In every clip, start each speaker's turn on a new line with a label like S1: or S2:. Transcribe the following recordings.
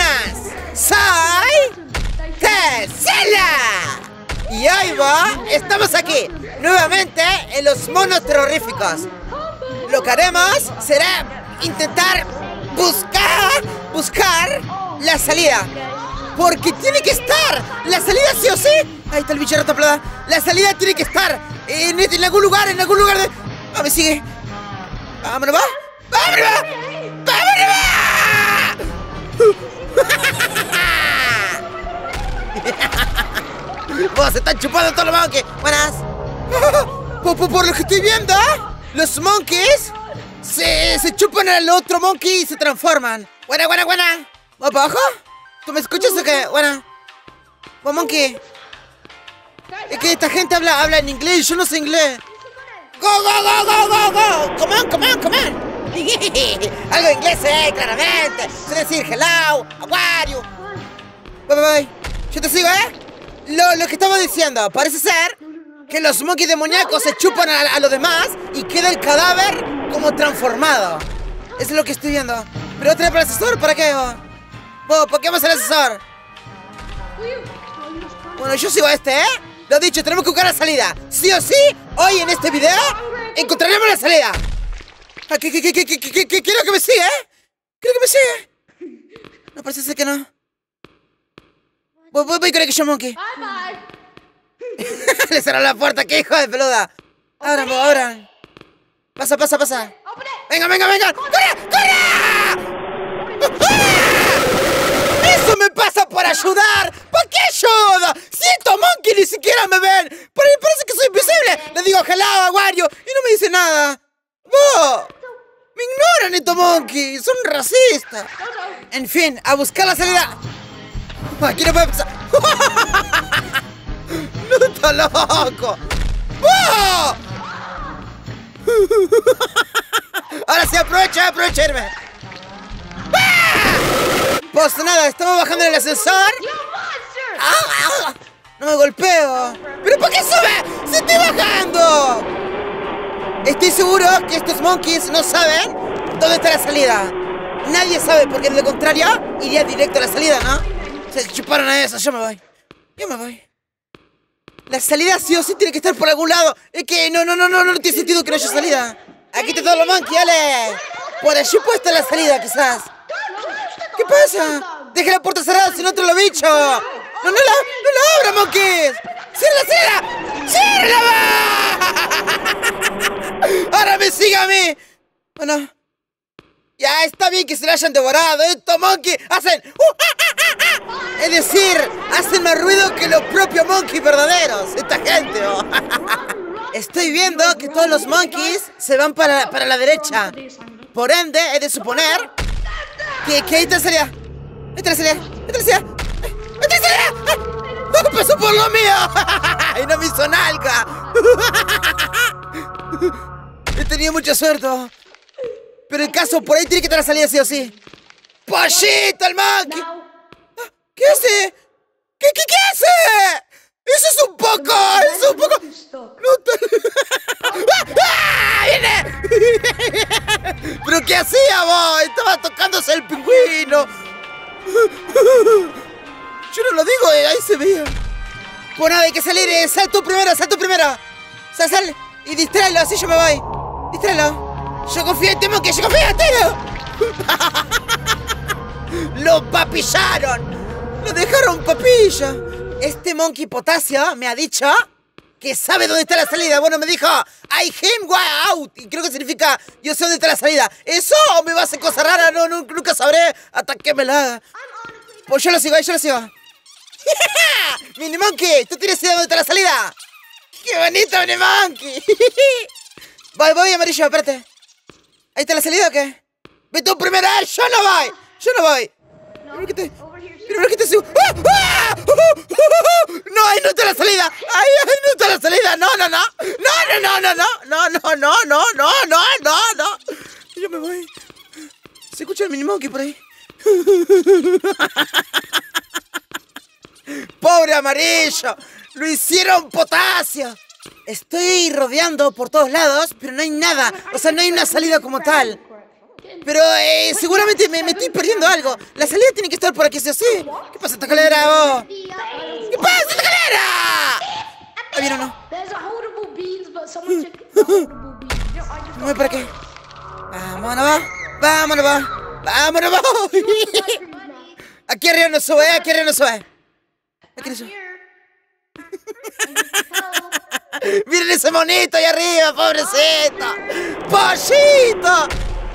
S1: buenas! ¡Soy Tesla! Y hoy estamos aquí, nuevamente en los monos terroríficos. Lo que haremos será intentar buscar la salida. Porque tiene que estar la salida sí o sí. Ahí está el bicho ratoplada. La salida tiene que estar en algún lugar, de... Ah, me sigue. Vámonos, va. ¡Vámonos, va! ¡Vámonos, va! Se están chupando todos los monkeys. Buenas. Por lo que estoy viendo, los monkeys se chupan al otro monkey y se transforman. Buena. ¿Va para abajo? ¿Tú me escuchas o qué? Buena. Buen monkey. Es que esta gente habla en inglés, yo no sé inglés. Go! Come on. Algo inglés, claramente. Sé decir hello, how are you. Bye. Yo te sigo, Lo que estaba diciendo, parece ser que los monkeys demoníacos se chupan a los demás y queda el cadáver como transformado. Eso es lo que estoy viendo. ¿Pero trae para el asesor? ¿Para qué? ¿Por qué vamos al asesor? Bueno, yo sigo Lo dicho, tenemos que buscar la salida. Sí o sí, hoy en este video encontraremos la salida. Quiero que me siga, No, parece ser que no. Voy con el que monkey. Le cerró la puerta, qué hijo de peluda. Abran. Pasa. Venga. ¡Corre! ¡Eso me pasa por ayudar! ¿Para qué ayuda? Si estos monkeys ni siquiera me ven. Parece que soy invisible. Le digo hello, aguario y no me dice nada. Me ignoran estos monkeys. Son racistas. En fin, a buscar la salida. Aquí no puede pasar. ¡No está loco! Ahora sí, aprovecha irme. Pues nada, estamos bajando en el ascensor. No me golpeo. ¿Pero por qué sube? ¡Se estoy bajando! Estoy seguro que estos monkeys no saben dónde está la salida. Nadie sabe, porque de lo contrario iría directo a la salida, ¿no? Se chuparon a eso, yo me voy. La salida sí o sí tiene que estar por algún lado. Es que no tiene sentido que no haya salida. Aquí está todo lo monkey, dale. Por allí puede estar la salida, quizás. ¿Qué pasa? Deja la puerta cerrada, si no te lo bicho. No la abra, monkeys. ¡Ciérrala! Ahora me sigue a mí. Bueno, ya está bien que se la hayan devorado. Estos monkeys hacen... Es decir, hacen más ruido que los propios monkeys verdaderos. Esta gente, Estoy viendo que todos los monkeys se van para la derecha. Por ende, he de suponer que ahí está la salida. ¡Pasó por lo mío! ¡Y no me hizo nalga! He tenido mucha suerte. Pero el caso, por ahí tiene que estar la salida sí o sí. ¡Pollito, el monkey! ¿Qué hace? ¿Qué hace? ¡Eso es un poco! ¡Viene! ¿Pero qué hacía vos? Estaba tocándose el pingüino. Yo no lo digo, ahí se veía. Pues nada, hay que salir, sal tú primero. Sal y distráelo, así yo me voy. Distráelo. Yo confío en ti, monkey, yo confío en ti. Lo papillaron. Lo dejaron papilla. Este monkey potasio me ha dicho que sabe dónde está la salida. Bueno, me dijo I him way out. Y creo que significa yo sé dónde está la salida. ¿Eso o me va a hacer cosas raras? No, nunca sabré hasta que me la haga. Pues yo lo sigo. Mini monkey, ¿tú tienes idea de dónde está la salida? ¡Qué bonito, Mini monkey! Voy, amarillo, espérate. ¿Ahí está la salida o qué? Ve tú primero, yo no voy. Primero que te sigo. No, ahí no está la salida. Ahí no está la salida. No. Yo me voy. Se escucha el Mini monkey por ahí. ¡Pobre amarillo! ¡Lo hicieron potasio! Estoy rodeando por todos lados, pero no hay nada. O sea, no hay una salida como tal. Pero seguramente me estoy perdiendo algo. La salida tiene que estar por aquí, sí o sí. ¿Qué pasa, esta escalera, vos? ¿Qué pasa, esta escalera? ¿Ahí viene o no? No voy para qué. Vámonos, vámonos, vámonos, vámonos. Aquí arriba no sube, aquí arriba no sube. Aquí no sube. Miren ese monito ahí arriba, pobrecito. ¡Pollito!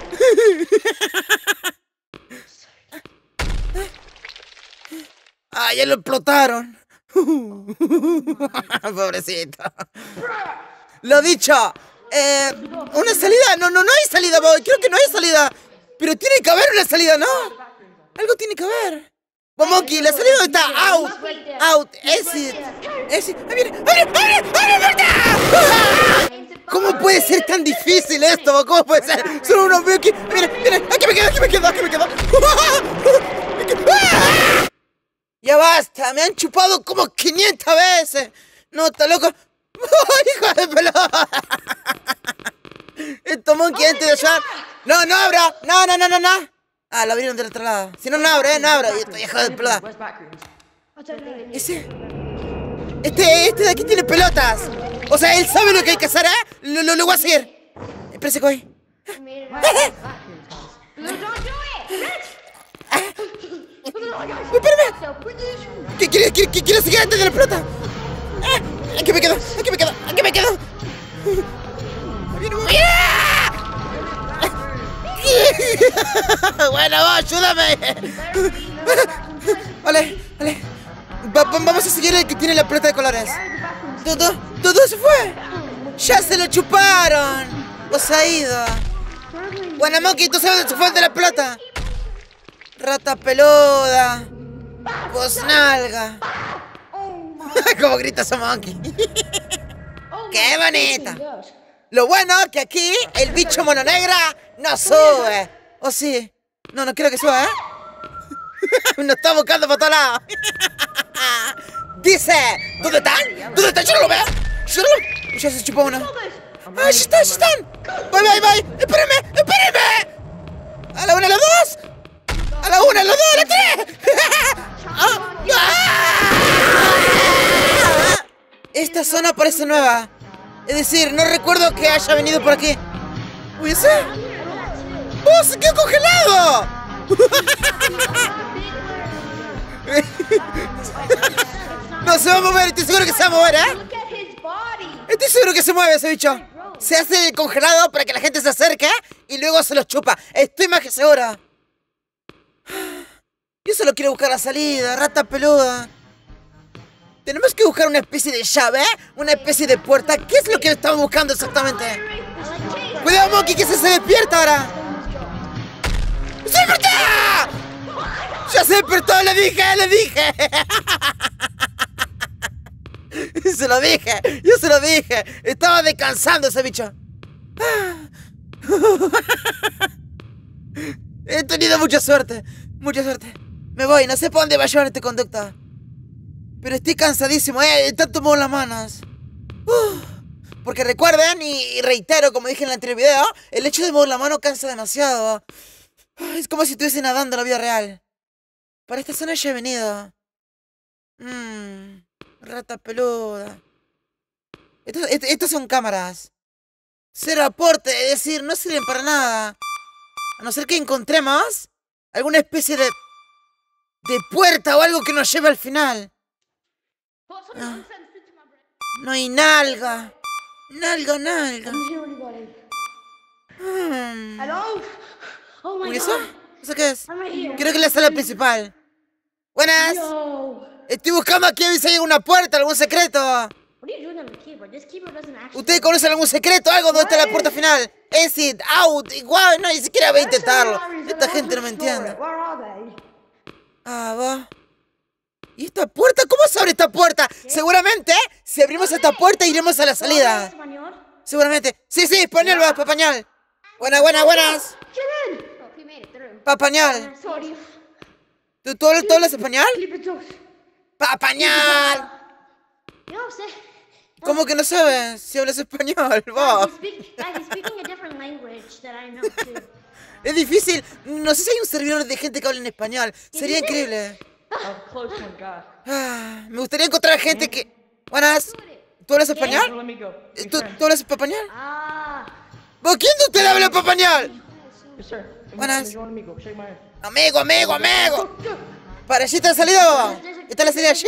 S1: Ah, ya lo explotaron. Pobrecito. Lo dicho. Una salida. No hay salida, boy. Creo que no hay salida. Pero tiene que haber una salida, ¿no? Algo tiene que haber. Monkey, la salida está out. Out. Exit. Exit. ¡Ahí viene! ¡Abre! ¡Abre! ¿Cómo puede ser tan difícil esto? ¿Cómo puede ser? Solo uno veo aquí. Mira, aquí me quedo. Ya basta, me han chupado como 500 veces. No, está loco. ¡Hijo de pelota! Esto, Monkey, antes de ayudar. No abra. No. Ah, lo abrieron del otro lado. Si no, no abro. Y esto, hijo de pelota. Ese. Este de aquí tiene pelotas. O sea, él sabe lo que hay que hacer, ¿eh? Lo voy a seguir. Espérese, Koi. Espérame. ¿Qué quiere seguir antes de la pelota? Aquí me quedo. Bueno, vos, ayúdame. Vale. Vamos a seguir el que tiene la pelota de colores. Todo se fue. Ya se lo chuparon. Vos ha ido. Bueno, Monkey, ¿tú sabes dónde se fue el de la pelota? Rata peluda. Vos nalga. Como grita ese Monkey. ¡Qué bonita! Lo bueno que aquí el bicho mono negra no sube. ¿O sí? No creo que suba, ¿eh? Nos está buscando por todos lados. Dice, ¿dónde están? Yo no lo veo. Ya se chupó uno. ¡Ah, ya están! ¡Bye! ¡Espérenme! ¡A la 1, a la 2! ¡A la 1, a la 2, a la 3! Esta zona parece nueva. Es decir, no recuerdo que haya venido por aquí. Uy, ¿ese? ¡Oh, se quedó congelado! No se va a mover, estoy seguro que se va a mover, ¿eh? Estoy seguro que se mueve ese bicho. Se hace congelado para que la gente se acerque y luego se los chupa. Estoy más que segura. Yo solo quiero buscar la salida, rata peluda. Tenemos que buscar una especie de llave, una especie de puerta. ¿Qué es lo que estamos buscando exactamente? Cuidado, Monkey, que se despierta ahora. ¡Se despertó! ¡Ya se despertó! ¡Le dije! Yo se lo dije. Estaba descansando ese bicho. He tenido mucha suerte. Me voy, no sé para dónde va a llevar este conducto. Pero estoy cansadísimo, tanto mover las manos. Porque recuerden, y reitero, como dije en el anterior video, el hecho de mover la mano cansa demasiado. Es como si estuviese nadando en la vida real. Para esta zona ya he venido. Rata peluda. Estas son cámaras. Cero aporte, es decir, no sirven para nada. A no ser que encontremos alguna especie de puerta o algo que nos lleve al final. No hay nalga. Nalga. ¿Y eso? ¿Eso qué es? Creo que es la sala principal. Buenas. Estoy buscando aquí a ver si hay alguna puerta, algún secreto. ¿Ustedes conocen algún secreto? ¿Algo donde está la puerta final? Exit, out, igual, no, ni siquiera voy a intentarlo. Esta gente no me entiende. Va. ¿Y esta puerta? ¿Cómo se abre esta puerta? Seguramente, si abrimos esta puerta, iremos a la salida. Seguramente. Sí, español, va, papañal. Buenas. Papañal. ¿Tú hablas español? Papañal. ¿Cómo que no sabes si hablas español, vos? Es difícil. No sé si hay un servidor de gente que hable en español. Sería increíble. Me gustaría encontrar gente que... Buenas. ¿Tú hablas español? ¿Tú hablas español? ¿Por quién de ustedes habla español? Buenas. Amigo. ¿Para allí está la salida? ¿Está la salida allí?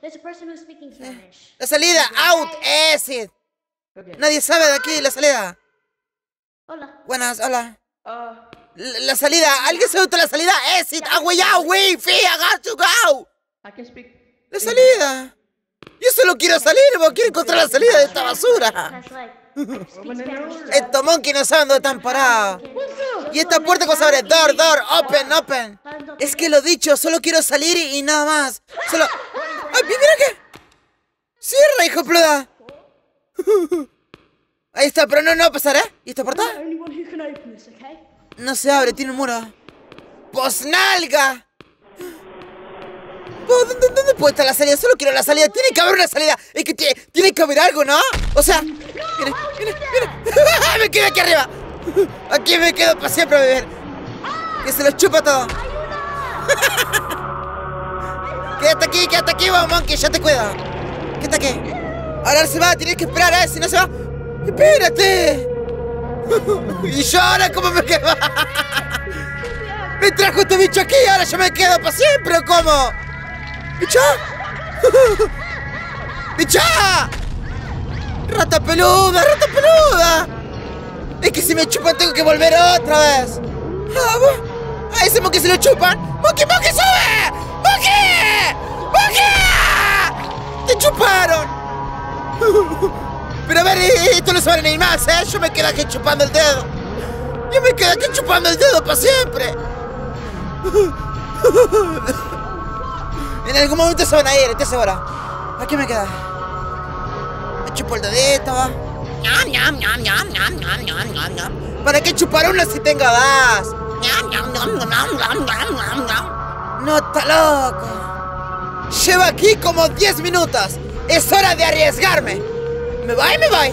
S1: La salida, out, exit. Nadie sabe de aquí la salida.
S2: Hola.
S1: Buenas, hola. La salida, ¿alguien sabe dónde está la salida? Exit, away, I got to go. La salida. Yo solo quiero salir, porque quiero encontrar la salida de esta basura. Estos monkeys no saben dónde están parados. Y esta puerta cómo se abre, door, open. Es que lo dicho, solo quiero salir y nada más. Solo... ¡Ay, mira qué! ¡Cierra, hijo de pluda! Ahí está, pero no pasará. ¿Y esta puerta? No se abre, tiene un muro. ¡Posnalga! ¿Dónde puede estar la salida? Solo quiero la salida. Tiene que haber una salida. Es que tiene que haber algo, ¿no? O sea... Mira. Me quedo aquí arriba. Aquí me quedo para siempre a beber. Que se lo chupa todo. Quédate aquí, vamos, monkey. Ya te cuido. Quédate aquí. Ahora se va, tienes que esperar, si no se va... ¡Espérate! Y yo ahora, ¿cómo me quedo? Me trajo este bicho aquí, ahora yo me quedo para siempre, ¿o cómo? ¡Bicha! ¡Bicha! ¡Rata peluda! Es que si me chupan tengo que volver otra vez. ¡A ese monkey se lo chupan! ¡Monkey, sube! ¡Monkey! ¡Te chuparon! Pero a ver, esto no se va a ir más, ¿eh? Yo me quedo aquí chupando el dedo. Para siempre. En algún momento se van a ir, estoy segura. Aquí me queda. Me chupo el dedito. ¿Para qué chupar una si tengo dos? No, está loco. Llevo aquí como 10 minutos. Es hora de arriesgarme. Me voy.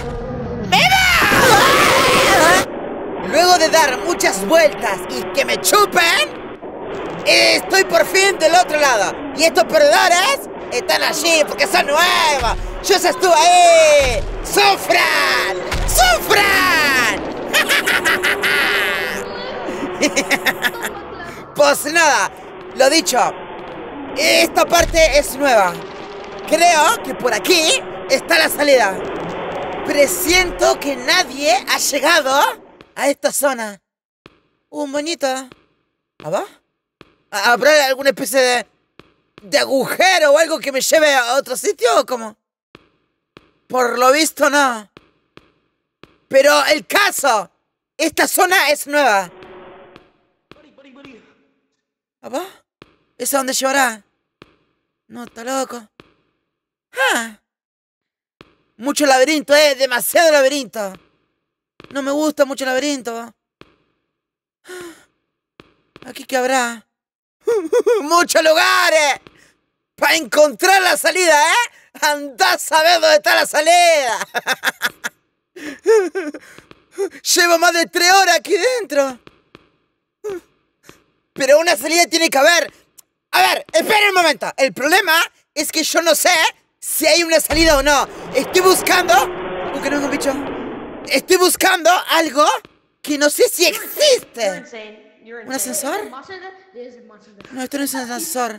S1: Luego de dar muchas vueltas y que me chupen, estoy por fin del otro lado. Y estos perdedores están allí porque son nuevos. Yo ya estuve ahí. ¡Sufran! Pues nada, lo dicho. Esta parte es nueva. Creo que por aquí está la salida. Presiento que nadie ha llegado a esta zona. Un bonito. ¿Ah? ¿Habrá alguna especie de agujero o algo que me lleve a otro sitio o cómo? Por lo visto no. Pero el caso, esta zona es nueva. ¿Ah? ¿Esa dónde llevará? No, está loco. Mucho laberinto, demasiado laberinto. No me gusta mucho el laberinto. Aquí que habrá muchos lugares para encontrar la salida, Andá a saber dónde está la salida. Llevo más de 3 horas aquí dentro. Pero una salida tiene que haber. A ver, esperen un momento. El problema es que yo no sé si hay una salida o no. Estoy buscando... que no es un bicho. Estoy buscando algo que no sé si existe. ¿Un ascensor? No, esto no es un ascensor.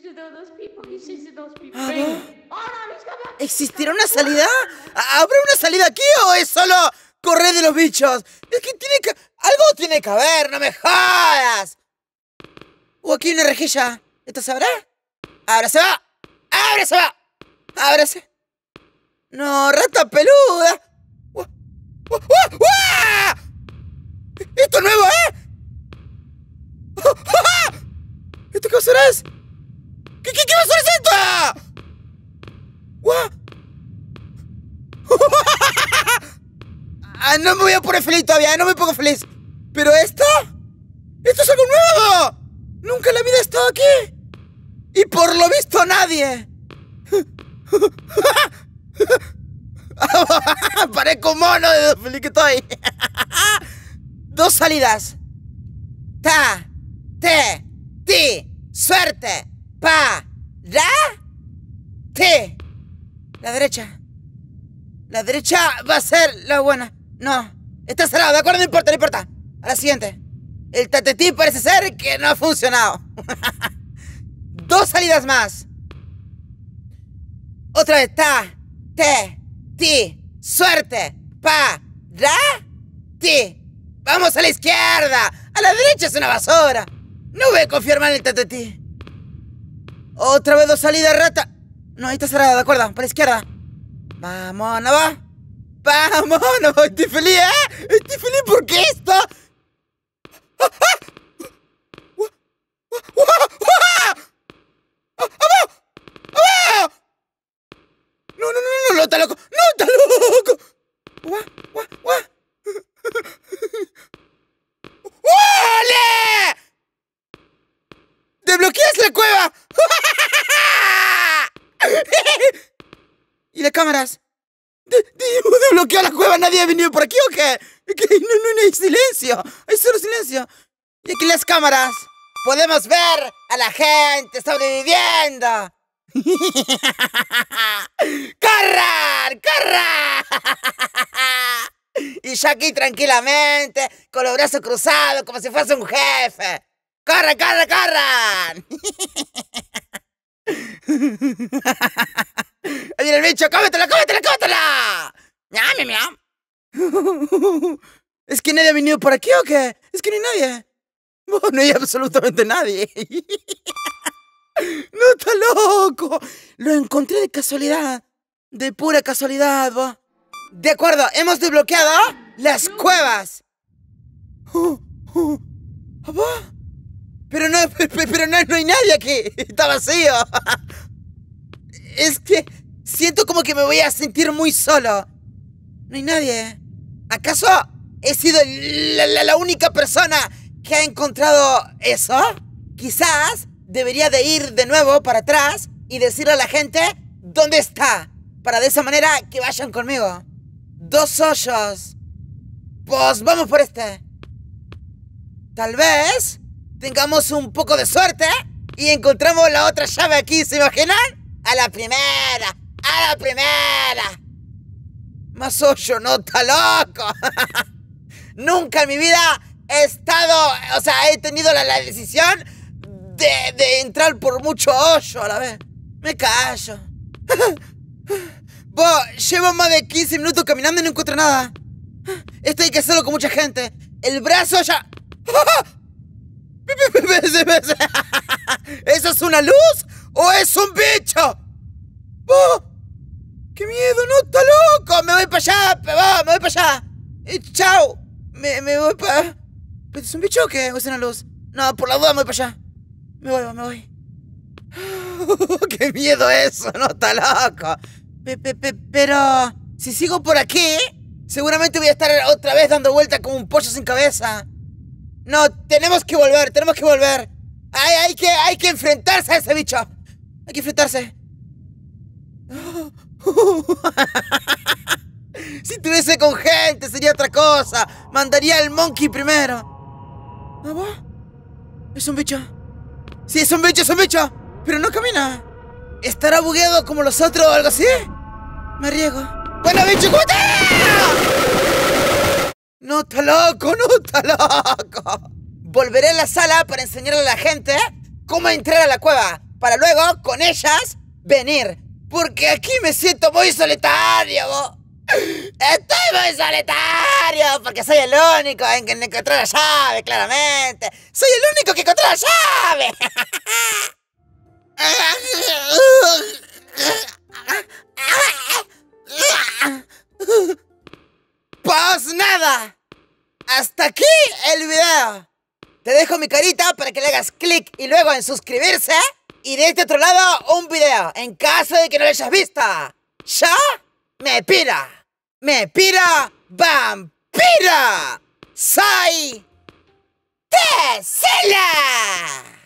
S1: ¿Existirá una salida? ¿Habrá una salida aquí o es solo correr de los bichos? Es que algo tiene que haber, no me jodas. Aquí hay una rejilla. ¿Esto se abre? ¡Ahora se va! ¡Ahora se va! ¡Ábrase! ¡No, rata peluda! ¡Esto es nuevo, ¿Esto qué basura es? ¿Qué basura es esto? No me voy a poner feliz todavía, no me pongo feliz. ¿Pero esto? ¡Esto es algo nuevo! ¡Nunca en la vida he estado aquí! Y por lo visto nadie. Parezco un mono de lo feliz que estoy. 2 salidas. ta, te, ti, suerte, pa, ra, te. La derecha. La derecha va a ser la buena. No, está cerrado, ¿de acuerdo? No importa, no importa. A la siguiente. El tatetí parece ser que no ha funcionado. 2 salidas más. Otra vez, ta, te, ti, suerte, pa, ra, ti. Vamos a la izquierda. A la derecha es una basura. No voy a confiar más en el tatetí. Otra vez 2 salidas, rata. No, ahí está cerrado, de acuerdo, para la izquierda. Vamos, no va. Vamos, no va. Estoy feliz, ¿eh? Estoy feliz porque esto... No, está loco. No, está loco. ¡Ole! ¡Desbloqueas la cueva! ¿Y las cámaras? ¿Desbloquea la cueva? ¿Nadie ha venido por aquí o qué? No hay silencio. Hay solo silencio. Y aquí las cámaras. Podemos ver a la gente sobreviviendo. ¡Corran! ¡Corran! Y yo aquí tranquilamente, con los brazos cruzados, como si fuese un jefe. ¡Corran, corran, corran! ¡Ahí viene el bicho! ¡Cómetela, cómetela, cómetela! ¡Miam, miam! ¿Es que nadie ha venido por aquí o qué? Es que no hay nadie. No hay absolutamente nadie. ¡No, está loco! Lo encontré de casualidad. De pura casualidad, ¿va? De acuerdo, hemos desbloqueado las cuevas. Pero no hay nadie aquí. Está vacío. Es que siento como que me voy a sentir muy solo. No hay nadie. ¿Acaso he sido la única persona que ha encontrado eso? Quizás debería de ir de nuevo para atrás y decirle a la gente dónde está, para de esa manera que vayan conmigo. 2 hoyos. Pues vamos por este. Tal vez tengamos un poco de suerte y encontramos la otra llave aquí, ¿se imaginan? A la primera, a la primera. Más hoyo, no, está loco. Nunca en mi vida he estado, o sea, he tenido la decisión de entrar por mucho hoyo a la vez. Me callo. Llevo más de 15 minutos caminando y no encuentro nada. Esto hay que hacerlo con mucha gente. El brazo ya... ¿Eso es una luz o es un bicho? ¡Qué miedo! ¡No, está loco! ¡Me voy para allá! ¡Me voy para allá! ¡Chao! Me voy para... ¿Es un bicho o qué? ¿O es una luz? No, por la duda me voy para allá. Me voy. ¡Qué miedo eso! ¡No, está loco! Pero... si sigo por aquí, seguramente voy a estar otra vez dando vueltas como un pollo sin cabeza. No, tenemos que volver, tenemos que volver. Hay que enfrentarse a ese bicho. Hay que enfrentarse. Si estuviese con gente sería otra cosa. Mandaría al monkey primero. ¿Ah, vos? Es un bicho. Sí, es un bicho, pero no camina. ¿Estará bugueado como los otros o algo así? Me arriesgo. ¡Bueno, bicho, cómo está! ¡No, está loco! ¡No, está loco! Volveré a la sala para enseñarle a la gente cómo entrar a la cueva, para luego, con ellas, venir. Porque aquí me siento muy solitario, ¿no? Estoy muy solitario, porque soy el único en que encontró la llave, claramente. ¡Soy el único que encontró la llave! Pues nada, hasta aquí el video. Te dejo mi carita para que le hagas clic y luego en suscribirse. Y de este otro lado un video, en caso de que no lo hayas visto. Yo me pira vampira. Soy Tesela.